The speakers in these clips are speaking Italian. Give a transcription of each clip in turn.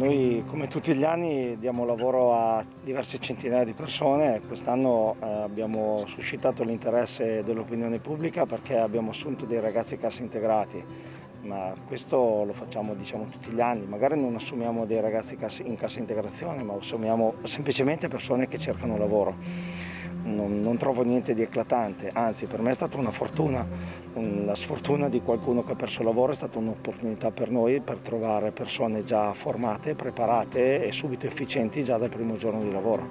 Noi, come tutti gli anni, diamo lavoro a diverse centinaia di persone. Quest'anno abbiamo suscitato l'interesse dell'opinione pubblica perché abbiamo assunto dei ragazzi cassaintegrati, ma questo lo facciamo, diciamo, tutti gli anni. Magari non assumiamo dei ragazzi in cassa integrazione, ma assumiamo semplicemente persone che cercano lavoro. Non trovo niente di eclatante, anzi per me è stata una fortuna, la sfortuna di qualcuno che ha perso il lavoro è stata un'opportunità per noi per trovare persone già formate, preparate e subito efficienti già dal primo giorno di lavoro.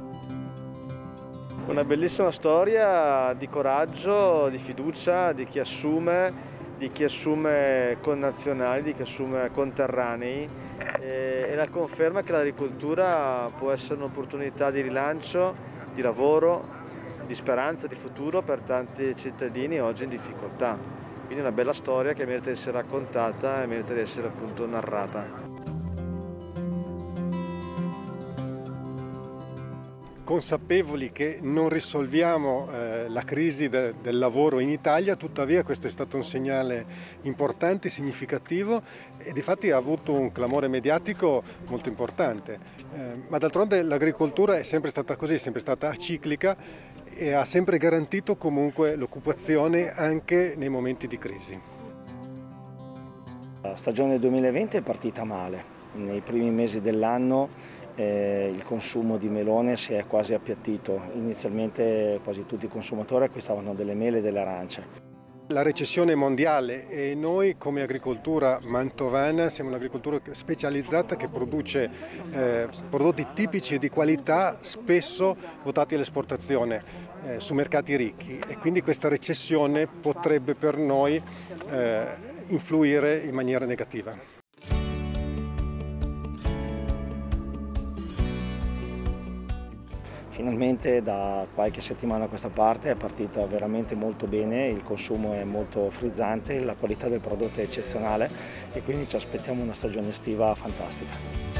Una bellissima storia di coraggio, di fiducia, di chi assume connazionali, di chi assume conterranei e la conferma che l'agricoltura può essere un'opportunità di rilancio, di lavoro, di speranza, di futuro per tanti cittadini oggi in difficoltà. Quindi è una bella storia che merita di essere raccontata e merita di essere appunto narrata. Consapevoli che non risolviamo la crisi del lavoro in Italia, tuttavia questo è stato un segnale importante, significativo e difatti ha avuto un clamore mediatico molto importante. Ma d'altronde l'agricoltura è sempre stata così, è sempre stata aciclica e ha sempre garantito comunque l'occupazione anche nei momenti di crisi. La stagione 2020 è partita male. Nei primi mesi dell'anno il consumo di melone si è quasi appiattito. Inizialmente quasi tutti i consumatori acquistavano delle mele e delle arance. La recessione mondiale e noi come agricoltura mantovana siamo un'agricoltura specializzata che produce prodotti tipici e di qualità spesso votati all'esportazione su mercati ricchi e quindi questa recessione potrebbe per noi influire in maniera negativa. Finalmente da qualche settimana a questa parte è partita veramente molto bene, il consumo è molto frizzante, la qualità del prodotto è eccezionale e quindi ci aspettiamo una stagione estiva fantastica.